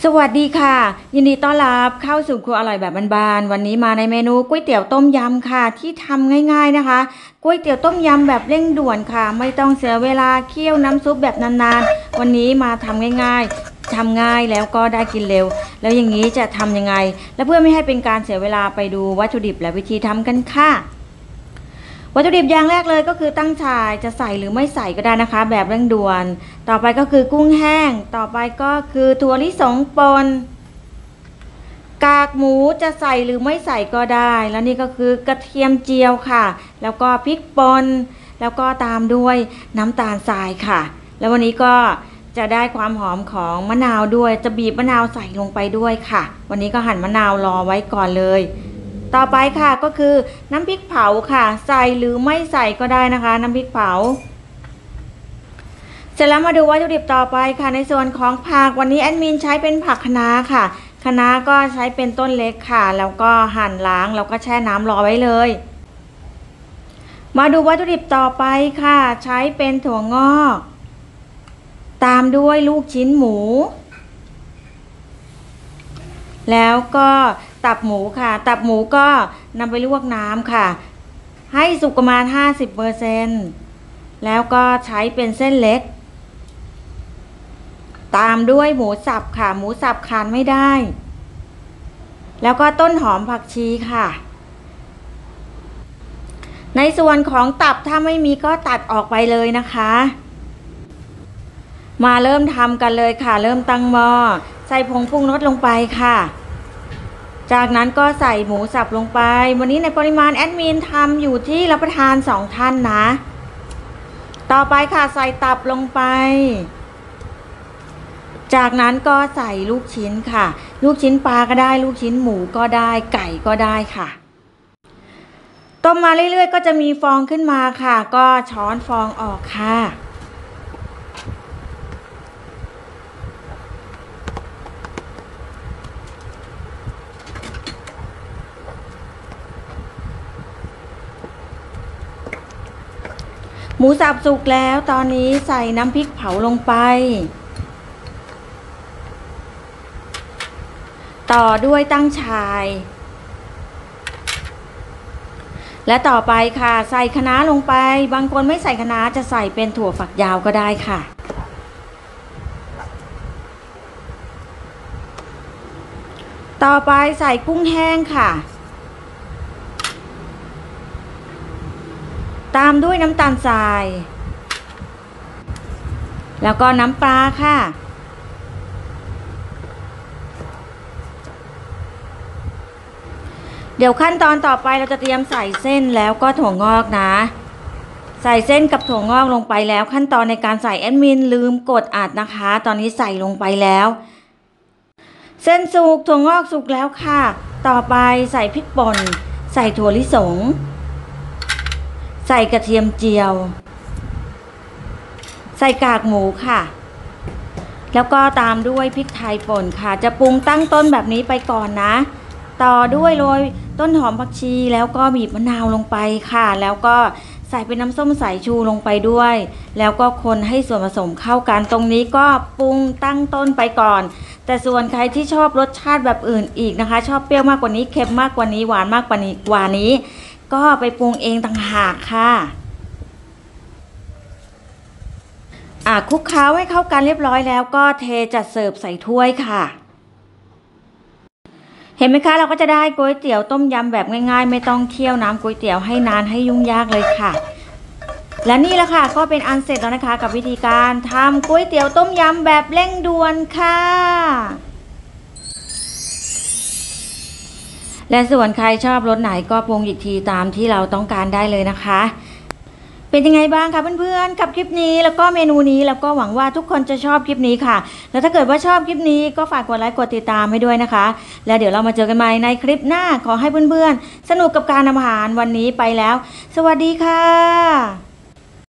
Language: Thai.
สวัสดีค่ะยินดีต้อนรับเข้าสู่ครัวอร่อยแบบบ้านๆวันนี้มาในเมนูก๋วยเตี๋ยวต้มยำค่ะที่ทำง่ายๆนะคะก๋วยเตี๋ยวต้มยำแบบเร่งด่วนค่ะไม่ต้องเสียเวลาเคี่ยวน้ำซุปแบบนานๆวันนี้มาทำง่ายๆทำง่ายแล้วก็ได้กินเร็วแล้วอย่างนี้จะทำยังไงและเพื่อไม่ให้เป็นการเสียเวลาไปดูวัตถุดิบและวิธีทำกันค่ะวัตถุดิบอย่างแรกเลยก็คือตั้งฉ่ายจะใส่หรือไม่ใส่ก็ได้นะคะแบบเร่งด่วนต่อไปก็คือกุ้งแห้งต่อไปก็คือถั่วลิสงป่นกากหมูจะใส่หรือไม่ใส่ก็ได้แล้วนี่ก็คือกระเทียมเจียวค่ะแล้วก็พริกป่นแล้วก็ตามด้วยน้ำตาลทรายค่ะแล้ววันนี้ก็จะได้ความหอมของมะนาวด้วยจะบีบมะนาวใส่ลงไปด้วยค่ะวันนี้ก็หั่นมะนาวรอไว้ก่อนเลยต่อไปค่ะก็คือน้ำพริกเผาค่ะใส่หรือไม่ใส่ก็ได้นะคะน้ำพริกเผาเสร็จแล้วมาดูวัตถุดิบต่อไปค่ะในส่วนของผักวันนี้แอดมินใช้เป็นผักคะน้าค่ะคะน้าก็ใช้เป็นต้นเล็กค่ะแล้วก็หั่นล้างแล้วก็แช่น้ำรอไว้เลยมาดูวัตถุดิบต่อไปค่ะใช้เป็นถั่วงอกตามด้วยลูกชิ้นหมูแล้วก็ตับหมูค่ะตับหมูก็นำไปลวกน้ำค่ะให้สุกประมาณ 50% แล้วก็ใช้เป็นเส้นเล็กตามด้วยหมูสับค่ะหมูสับขาดไม่ได้แล้วก็ต้นหอมผักชีค่ะในส่วนของตับถ้าไม่มีก็ตัดออกไปเลยนะคะมาเริ่มทำกันเลยค่ะเริ่มตั้งหม้อใส่ผงปรุงรสลงไปค่ะจากนั้นก็ใส่หมูสับลงไปวันนี้ในปริมาณแอดมินทำอยู่ที่รับประทาน2ท่านนะต่อไปค่ะใส่ตับลงไปจากนั้นก็ใส่ลูกชิ้นค่ะลูกชิ้นปลาก็ได้ลูกชิ้นหมูก็ได้ไก่ก็ได้ค่ะต้มมาเรื่อยๆก็จะมีฟองขึ้นมาค่ะก็ช้อนฟองออกค่ะหมูสับสุกแล้วตอนนี้ใส่น้ำพริกเผาลงไปต่อด้วยตั้งฉ่ายและต่อไปค่ะใส่คะน้าลงไปบางคนไม่ใส่คะน้าจะใส่เป็นถั่วฝักยาวก็ได้ค่ะต่อไปใส่กุ้งแห้งค่ะตามด้วยน้ำตาลทรายแล้วก็น้ำปลาค่ะเดี๋ยวขั้นตอนต่อไปเราจะเตรียมใส่เส้นแล้วก็ถั่วงอกนะใส่เส้นกับถั่วงอกลงไปแล้วขั้นตอนในการใส่แอดมินลืมกดอัดนะคะตอนนี้ใส่ลงไปแล้วเส้นสุกถั่วงอกสุกแล้วค่ะต่อไปใส่พริกป่นใส่ถั่วลิสงใส่กระเทียมเจียวใส่กากหมูค่ะแล้วก็ตามด้วยพริกไทยป่นค่ะจะปรุงตั้งต้นแบบนี้ไปก่อนนะต่อด้วยโรยต้นหอมผักชีแล้วก็บีบมะนาวลงไปค่ะแล้วก็ใส่เป็นน้ำส้มสายชูลงไปด้วยแล้วก็คนให้ส่วนผสมเข้ากันตรงนี้ก็ปรุงตั้งต้นไปก่อนแต่ส่วนใครที่ชอบรสชาติแบบอื่นอีกนะคะชอบเปรี้ยวมากกว่านี้เค็มมากกว่านี้หวานมากกว่านี้ก็ไปปรุงเองต่างหากค่ะคลุกเคล้าให้เข้ากันเรียบร้อยแล้วก็เทจัดเสิร์ฟใส่ถ้วยค่ะเห็นไหมคะเราก็จะได้ก๋วยเตี๋ยวต้มยำแบบง่ายๆไม่ต้องเคี่ยวน้ำก๋วยเตี๋ยวให้นานให้ยุ่งยากเลยค่ะและนี่แหละค่ะก็เป็นอันเสร็จแล้วนะคะกับวิธีการทำก๋วยเตี๋ยวต้มยำแบบเร่งด่วนค่ะและส่วนใครชอบรสไหนก็ปรุงอีกทีตามที่เราต้องการได้เลยนะคะเป็นยังไงบ้างคะเพื่อนๆกับคลิปนี้แล้วก็เมนูนี้แล้วก็หวังว่าทุกคนจะชอบคลิปนี้ค่ะแล้วถ้าเกิดว่าชอบคลิปนี้ก็ฝากกดไลค์กดติดตามให้ด้วยนะคะแล้วเดี๋ยวเรามาเจอกันใหม่ในคลิปหน้าขอให้เพื่อนๆสนุกกับการทำอาหารวันนี้ไปแล้วสวัสดีค่ะ